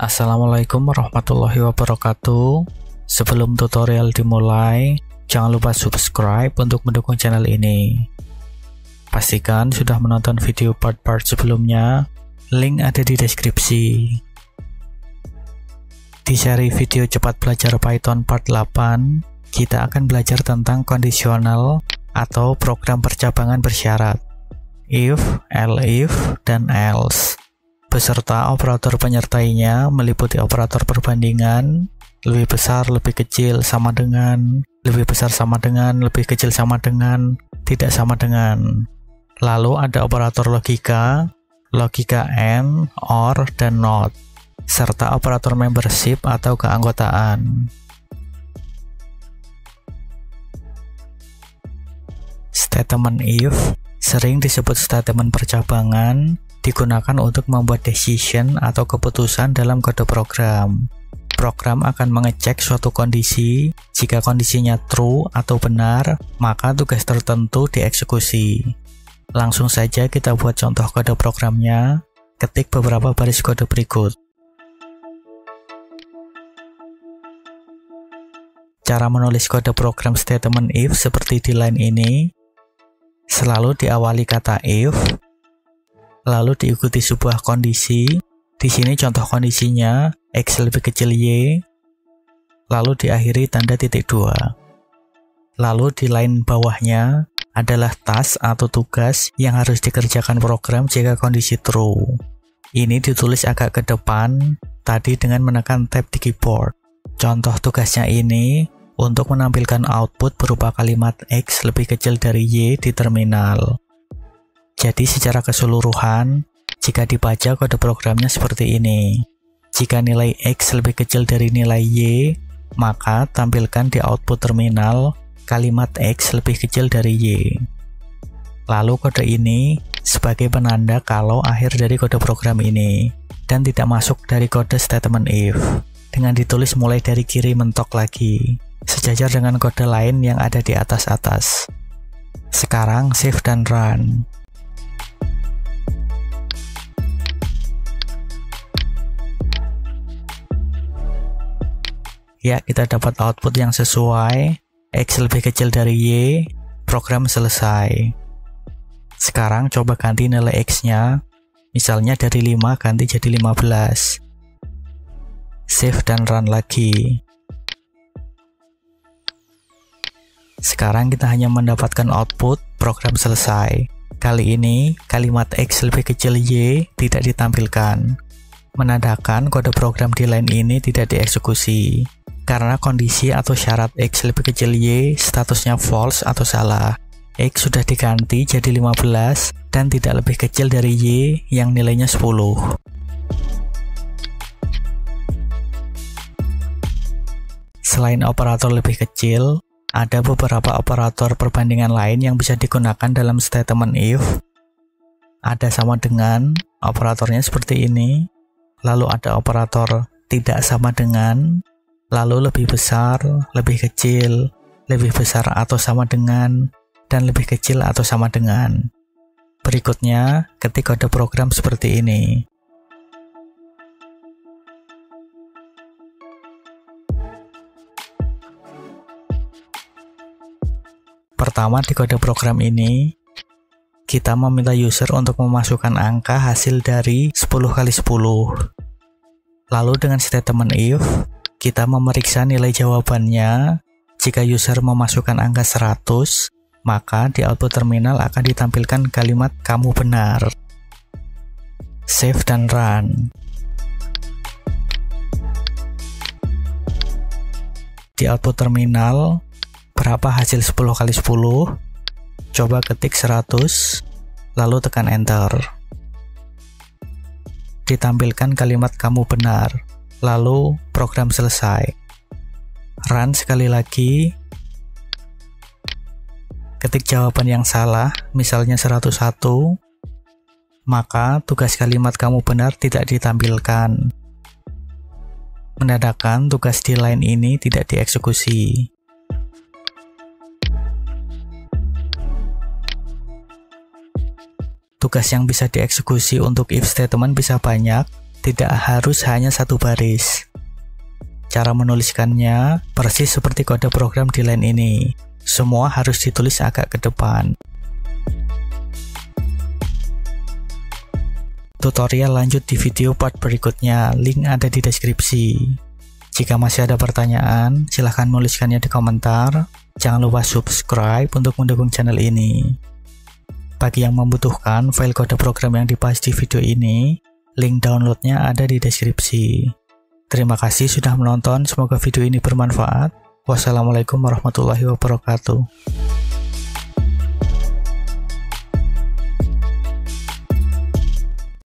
Assalamualaikum warahmatullahi wabarakatuh. Sebelum tutorial dimulai, jangan lupa subscribe untuk mendukung channel ini. Pastikan sudah menonton video part-part sebelumnya, link ada di deskripsi. Di seri video cepat belajar Python part 8, kita akan belajar tentang kondisional atau program percabangan bersyarat, if, elif, dan else, beserta operator penyertainya meliputi operator perbandingan, lebih besar, lebih kecil, sama dengan, lebih besar sama dengan, lebih kecil sama dengan, tidak sama dengan. Lalu ada operator logika, logika AND, OR, dan NOT, serta operator membership atau keanggotaan. Statement if sering disebut statement percabangan, digunakan untuk membuat decision atau keputusan dalam kode program. Program akan mengecek suatu kondisi. Jika kondisinya true atau benar, maka tugas tertentu dieksekusi. Langsung saja kita buat contoh kode programnya. Ketik beberapa baris kode berikut. Cara menulis kode program statement if seperti di line ini. Selalu diawali kata if, lalu diikuti sebuah kondisi. Di sini contoh kondisinya X lebih kecil Y, lalu diakhiri tanda titik 2. Lalu di line bawahnya adalah task atau tugas yang harus dikerjakan program jika kondisi true. Ini ditulis agak ke depan tadi dengan menekan tab di keyboard. Contoh tugasnya ini untuk menampilkan output berupa kalimat X lebih kecil dari Y di terminal. Jadi secara keseluruhan, jika dibaca kode programnya seperti ini. Jika nilai X lebih kecil dari nilai Y, maka tampilkan di output terminal kalimat X lebih kecil dari Y. Lalu kode ini sebagai penanda kalau akhir dari kode program ini, dan tidak masuk dari kode statement if, dengan ditulis mulai dari kiri mentok lagi, sejajar dengan kode lain yang ada di atas-atas. Sekarang save dan run. Ya, kita dapat output yang sesuai, X lebih kecil dari Y, program selesai. Sekarang coba ganti nilai X-nya, misalnya dari 5 ganti jadi 15. Save dan run lagi. Sekarang kita hanya mendapatkan output, program selesai. Kali ini, kalimat X lebih kecil Y tidak ditampilkan, menandakan kode program di line ini tidak dieksekusi. Karena kondisi atau syarat X lebih kecil Y statusnya false atau salah. X sudah diganti jadi 15 dan tidak lebih kecil dari Y yang nilainya 10. Selain operator lebih kecil, ada beberapa operator perbandingan lain yang bisa digunakan dalam statement if. Ada sama dengan, operatornya seperti ini. Lalu ada operator tidak sama dengan, lalu lebih besar, lebih kecil, lebih besar atau sama dengan, dan lebih kecil atau sama dengan. Berikutnya, ketik kode program seperti ini. Pertama, di kode program ini, kita meminta user untuk memasukkan angka hasil dari 10 kali 10. Lalu dengan statement if, kita memeriksa nilai jawabannya. Jika user memasukkan angka 100, maka di output terminal akan ditampilkan kalimat kamu benar. Save dan run. Di output terminal, berapa hasil 10 kali 10? Coba ketik 100, lalu tekan enter. Ditampilkan kalimat kamu benar. Lalu program selesai. Run sekali lagi. Ketik jawaban yang salah, misalnya 101, maka tugas kalimat kamu benar tidak ditampilkan, menandakan tugas di line ini tidak dieksekusi. Tugas yang bisa dieksekusi untuk if statement bisa banyak, tidak harus hanya satu baris. Cara menuliskannya persis seperti kode program di line ini. Semua harus ditulis agak ke depan. Tutorial lanjut di video part berikutnya, link ada di deskripsi. Jika masih ada pertanyaan, silahkan menuliskannya di komentar. Jangan lupa subscribe untuk mendukung channel ini. Bagi yang membutuhkan file kode program yang dibahas di video ini, link downloadnya ada di deskripsi. Terima kasih sudah menonton, semoga video ini bermanfaat. Wassalamualaikum warahmatullahi wabarakatuh.